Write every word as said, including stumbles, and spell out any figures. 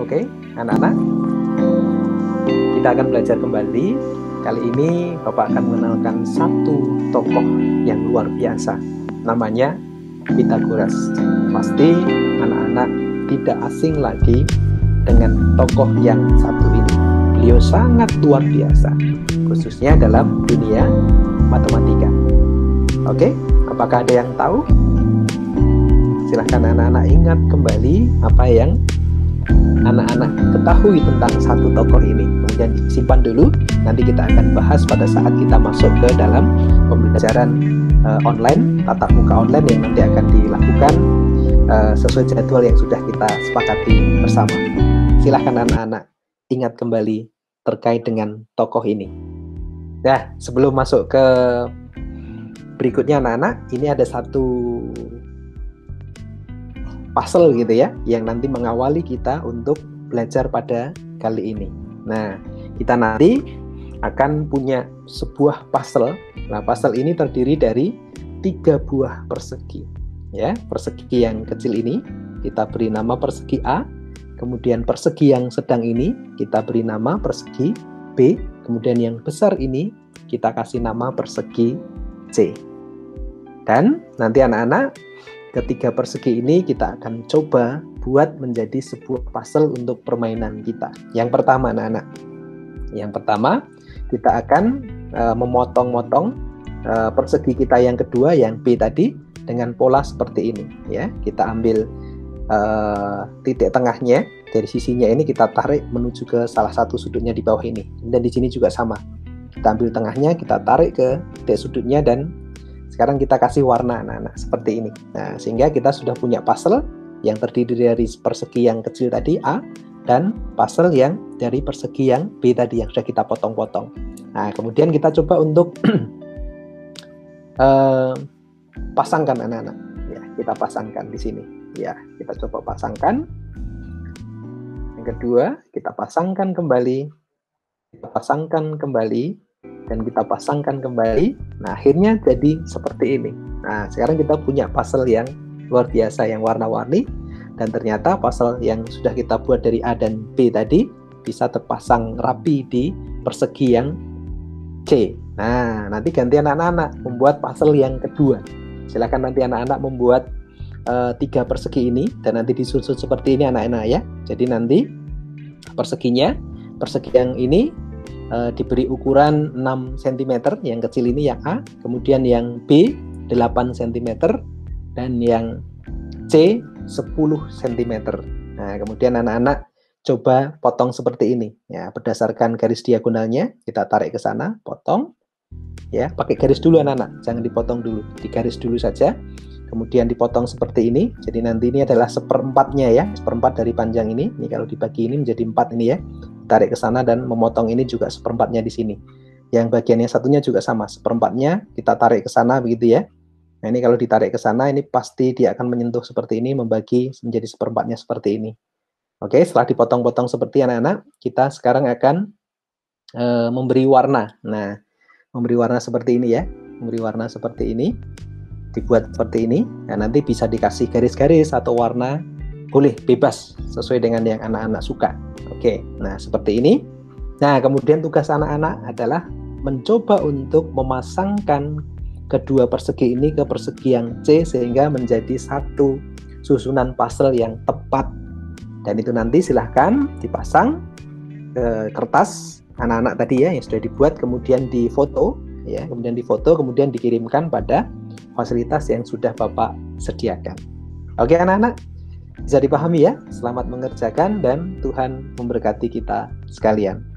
Oke, anak-anak, kita akan belajar kembali. Kali ini Bapak akan mengenalkan satu tokoh yang luar biasa. Namanya Pythagoras. Pasti anak-anak tidak asing lagi dengan tokoh yang satu ini. Beliau sangat luar biasa, khususnya dalam dunia matematika. Oke, apakah ada yang tahu? Silahkan anak-anak ingat kembali apa yang anak-anak ketahui tentang satu tokoh ini. Kemudian disimpan dulu, nanti kita akan bahas pada saat kita masuk ke dalam pembelajaran uh, online, tatap muka online yang nanti akan dilakukan uh, sesuai jadwal yang sudah kita sepakati bersama. Silahkan anak-anak ingat kembali terkait dengan tokoh ini. Nah, sebelum masuk ke berikutnya anak-anak, ini ada satu puzzle gitu ya, yang nanti mengawali kita untuk belajar pada kali ini. Nah, kita nanti akan punya sebuah puzzle. Nah, puzzle ini terdiri dari tiga buah persegi. Ya, persegi yang kecil ini kita beri nama persegi A. Kemudian persegi yang sedang ini kita beri nama persegi B. Kemudian yang besar ini kita kasih nama persegi C. Dan nanti anak-anak, ketiga persegi ini kita akan coba buat menjadi sebuah puzzle untuk permainan kita. Yang pertama anak-anak, yang pertama kita akan uh, memotong-motong uh, persegi kita yang kedua, yang B tadi, dengan pola seperti ini. Ya, kita ambil uh, titik tengahnya dari sisinya ini, kita tarik menuju ke salah satu sudutnya di bawah ini. Dan di sini juga sama. Kita ambil tengahnya, kita tarik ke titik sudutnya, dan sekarang kita kasih warna anak-anak seperti ini. Nah, sehingga kita sudah punya puzzle yang terdiri dari persegi yang kecil tadi A, dan puzzle yang dari persegi yang B tadi yang sudah kita potong-potong. Nah, kemudian kita coba untuk uh, pasangkan anak-anak. Ya, kita pasangkan di sini. Ya, kita coba pasangkan. Yang kedua, kita pasangkan kembali. Kita pasangkan kembali. Dan kita pasangkan kembali. Nah, akhirnya jadi seperti ini. Nah, sekarang kita punya puzzle yang luar biasa, yang warna-warni, dan ternyata puzzle yang sudah kita buat dari A dan B tadi bisa terpasang rapi di persegi yang C. Nah, nanti gantian anak-anak membuat puzzle yang kedua. Silakan nanti anak-anak membuat uh, tiga persegi ini, dan nanti disusun seperti ini anak-anak ya. Jadi nanti perseginya, persegi yang ini Uh, diberi ukuran enam sentimeter, yang kecil ini yang A, kemudian yang B delapan sentimeter, dan yang C sepuluh sentimeter. Nah, kemudian anak-anak coba potong seperti ini ya, berdasarkan garis diagonalnya kita tarik ke sana, potong ya, pakai garis dulu anak-anak, jangan dipotong dulu, digaris dulu saja, kemudian dipotong seperti ini. Jadi nanti ini adalah seperempatnya ya, seperempat dari panjang ini. Ini kalau dibagi ini menjadi empat ini ya, tarik ke sana, dan memotong ini juga seperempatnya di sini. Yang bagian yang satunya juga sama, seperempatnya kita tarik ke sana begitu ya. Nah, ini kalau ditarik ke sana, ini pasti dia akan menyentuh seperti ini, membagi menjadi seperempatnya seperti ini. Oke, setelah dipotong-potong seperti anak-anak, kita sekarang akan e, memberi warna. Nah, memberi warna seperti ini ya, memberi warna seperti ini, dibuat seperti ini. Nah, nanti bisa dikasih garis-garis atau warna, boleh bebas sesuai dengan yang anak-anak suka. Oke, nah seperti ini. Nah, kemudian tugas anak-anak adalah mencoba untuk memasangkan kedua persegi ini ke persegi yang C sehingga menjadi satu susunan puzzle yang tepat. Dan itu nanti silahkan dipasang ke kertas anak-anak tadi ya yang sudah dibuat, kemudian difoto ya, kemudian difoto, kemudian dikirimkan pada fasilitas yang sudah Bapak sediakan. Oke anak-anak, bisa dipahami ya? Selamat mengerjakan dan Tuhan memberkati kita sekalian.